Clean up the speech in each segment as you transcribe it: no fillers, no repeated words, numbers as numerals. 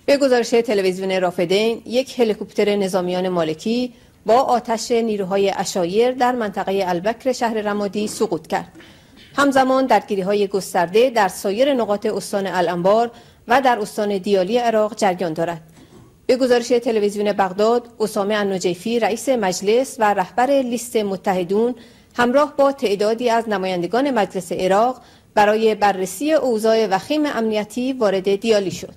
به گزارش تلویزیون رافدین، یک هلیکوپتر نظامیان مالکی با آتش نیروهای عشایر در منطقه البکر شهر رمادی سقوط کرد. همزمان درگیری‌های گسترده در سایر نقاط استان الانبار و در استان دیالی عراق جریان دارد. به گزارش تلویزیون بغداد، اسامه النجیفی رئیس مجلس و رهبر لیست متحدون همراه با تعدادی از نمایندگان مجلس عراق برای بررسی اوضاع وخیم امنیتی وارد دیالی شد.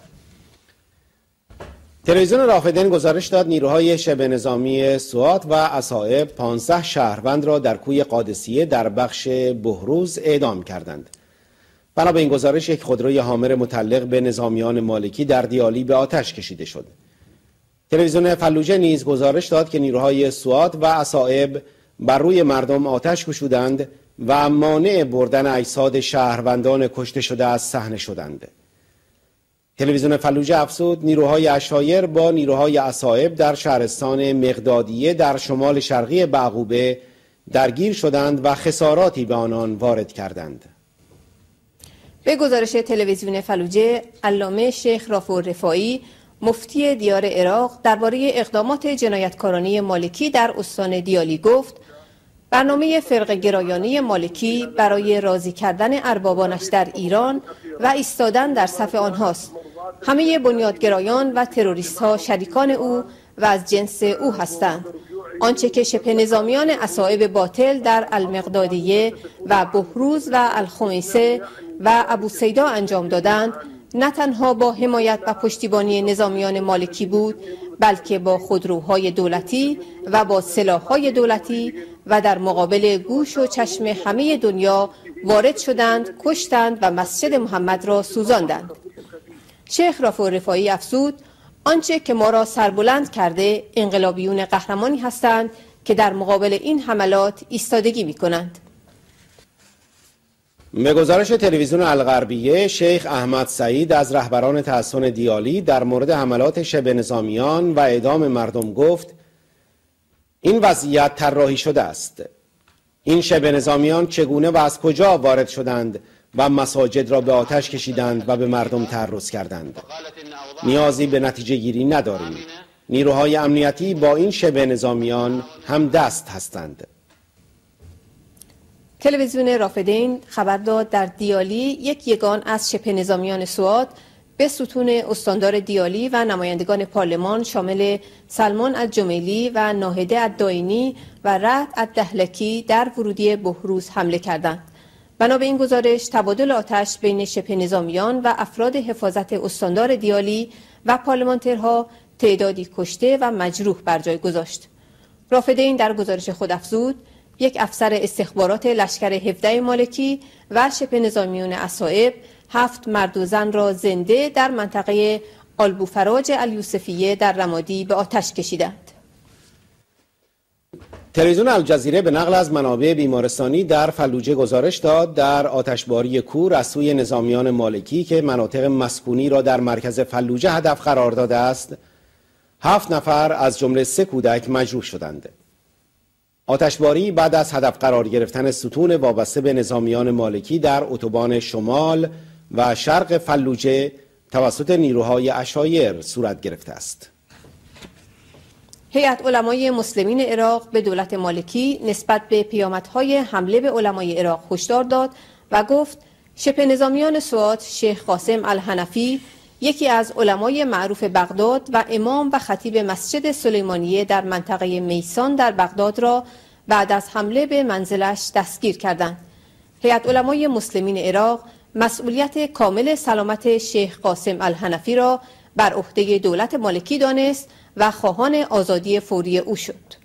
تلویزیون رافدین گزارش داد نیروهای شبه نظامی سوات و عصائب 15 شهروند را در کوی قادسیه در بخش بهروز اعدام کردند. بنا به این گزارش یک خودروی هامر متعلق به نظامیان مالکی در دیالی به آتش کشیده شد. تلویزیون فلوجه نیز گزارش داد که نیروهای سوات و عصائب بر روی مردم آتش گشودند و مانع بردن اجساد شهروندان کشته شده از صحنه شدند. تلویزیون فلوجه افزود نیروهای عشایر با نیروهای عصائب در شهرستان مقدادیه در شمال شرقی بعقوبه درگیر شدند و خساراتی به آنان وارد کردند. به گزارش تلویزیون فلوجه، علامه شیخ رافع رفاعی مفتی دیار عراق درباره اقدامات جنایتکارانه مالکی در استان دیالی گفت: برنامه فرقه گرایانه مالکی برای راضی کردن اربابانش در ایران و ایستادن در صف آنهاست. همه بنیادگرایان و تروریست ها شریکان او و از جنس او هستند. آنچه که شبه نظامیان عصائب باطل در المقدادیه و بهروز و الخمیسه و ابو سیدا انجام دادند، نه تنها با حمایت و پشتیبانی نظامیان مالکی بود، بلکه با خودروهای دولتی و با سلاح‌های دولتی و در مقابل گوش و چشم همه دنیا وارد شدند، کشتند و مسجد محمد را سوزاندند. شیخ رافع رفاعی افزود: آنچه که ما را سربلند کرده انقلابیون قهرمانی هستند که در مقابل این حملات ایستادگی می‌کنند. به گزارش تلویزیون الغربیه، شیخ احمد سعید از رهبران تحصن دیالی در مورد حملات شبه نظامیان و اعدام مردم گفت: این وضعیت طراحی شده است. این شبه نظامیان چگونه و از کجا وارد شدند و مساجد را به آتش کشیدند و به مردم تعرض کردند. نیازی به نتیجه گیری نداریم. نیروهای امنیتی با این شبه نظامیان هم دست هستند. تلویزیون رافدین خبر داد در دیالی یک یگان از شبه نظامیان سوات به ستون استاندار دیالی و نمایندگان پارلمان شامل سلمان الجمیلی و ناهده الداینی و رعد الدهلکی در ورودی بهروز حمله کردند. بنا به این گزارش، تبادل آتش بین شبه نظامیان و افراد حفاظت استاندار دیالی و پارلمانترها تعدادی کشته و مجروح بر جای گذاشت. رافدین در گزارش خود افزود: یک افسر استخبارات لشکر 17 مالکی و شبه نظامیون عصائب 7 مرد و زن را زنده در منطقه آلبوفراج الیوسفیه در رمادی به آتش کشیدند. تلویزیون الجزیره به نقل از منابع بیمارستانی در فلوجه گزارش داد در آتشباری کور از سوی نظامیان مالکی که مناطق مسکونی را در مرکز فلوجه هدف قرار داده است، 7 نفر از جمله 3 کودک مجروح شدند. آتشباری بعد از هدف قرار گرفتن ستون وابسته به نظامیان مالکی در اتوبان شمال و شرق فلوجه توسط نیروهای عشایر صورت گرفته است. هیئت علمای مسلمین عراق به دولت مالکی نسبت به پیامدهای حمله به علمای عراق هشدار داد و گفت شبه نظامیان سوات شیخ قاسم الحنفی، یکی از علمای معروف بغداد و امام و خطیب مسجد سلیمانیه در منطقه میسان در بغداد را بعد از حمله به منزلش دستگیر کردند. هیئت علمای مسلمین عراق مسئولیت کامل سلامت شیخ قاسم الحنفی را بر عهده دولت مالکی دانست و خواهان آزادی فوری او شد.